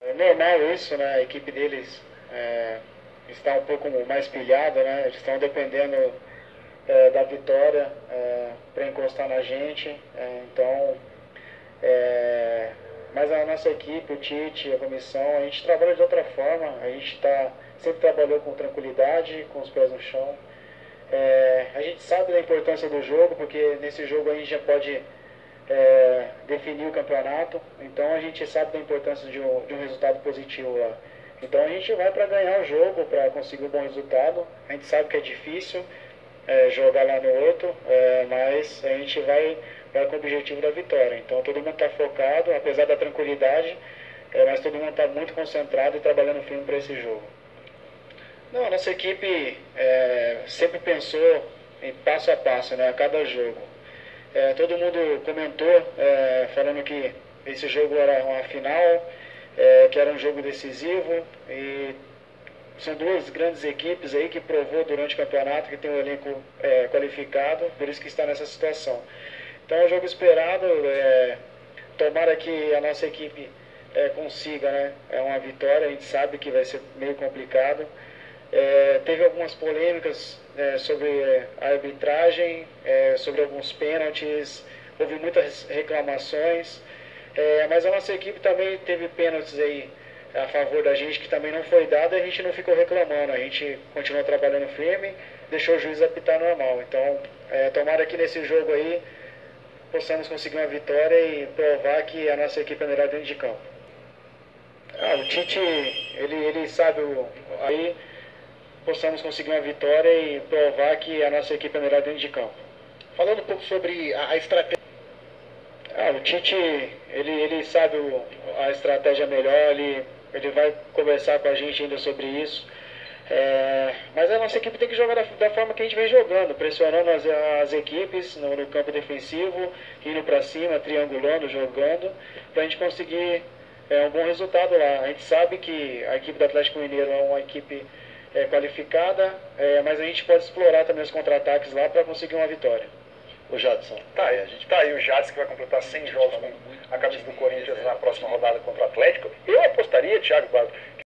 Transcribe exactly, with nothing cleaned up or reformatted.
normal isso, né? A equipe deles é, está um pouco mais pilhada, né? Eles estão dependendo é, da vitória é, para encostar na gente. É, então, é, mas a nossa equipe, o Tite, a comissão, a gente trabalha de outra forma. A gente tá, sempre trabalhou com tranquilidade, com os pés no chão. É, a gente sabe da importância do jogo, porque nesse jogo a gente já pode é, definir o campeonato. Então a gente sabe da importância de um, de um resultado positivo lá. Então a gente vai para ganhar o jogo, para conseguir um bom resultado. A gente sabe que é difícil é, jogar lá no outro, é, mas a gente vai, vai com o objetivo da vitória. Então todo mundo está focado, apesar da tranquilidade, é, mas todo mundo está muito concentrado e trabalhando firme para esse jogo. Não, a nossa equipe é, sempre pensou em passo a passo, né, a cada jogo. É, todo mundo comentou, é, falando que esse jogo era uma final, é, que era um jogo decisivo, e são duas grandes equipes aí que provou durante o campeonato que tem um elenco é, qualificado, por isso que está nessa situação. Então é um jogo esperado, é, tomara que a nossa equipe é, consiga, né, é uma vitória, a gente sabe que vai ser meio complicado. É, teve algumas polêmicas é, sobre a arbitragem, é, sobre alguns pênaltis, houve muitas reclamações, é, mas a nossa equipe também teve pênaltis aí a favor da gente que também não foi dado e a gente não ficou reclamando, a gente continuou trabalhando firme, deixou o juiz apitar normal. Então, é, tomara que nesse jogo aí possamos conseguir uma vitória e provar que a nossa equipe é melhor dentro de campo. Ah, o Tite, ele, ele sabe o, aí possamos conseguir uma vitória e provar que a nossa equipe é melhor dentro de campo. Falando um pouco sobre a, a estratégia. Ah, o Tite, ele, ele sabe o, a estratégia melhor, ele, ele vai conversar com a gente ainda sobre isso. É, mas a nossa equipe tem que jogar da, da forma que a gente vem jogando, pressionando as, as equipes no, no campo defensivo, indo para cima, triangulando, jogando, para a gente conseguir é, um bom resultado lá. A gente sabe que a equipe do Atlético Mineiro é uma equipe é, qualificada, é, mas a gente pode explorar também os contra-ataques lá para conseguir uma vitória. O Jadson. Tá aí, a gente tá aí o Jadson que vai completar cem jogos com a camisa do Corinthians na próxima rodada contra o Atlético. Eu apostaria, Thiago Barro,